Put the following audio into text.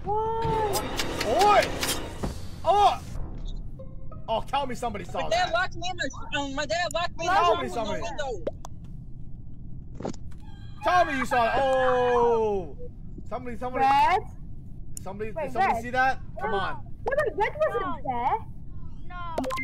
What? Oi! Oh! Oh, tell me somebody saw My dad that. locked me in my dad locked me in Tell the me room with no somebody. window. Tell me you saw it. Oh! Somebody. Red? Somebody, Wait, did somebody Red? see that? Come on. No, Red wasn't there.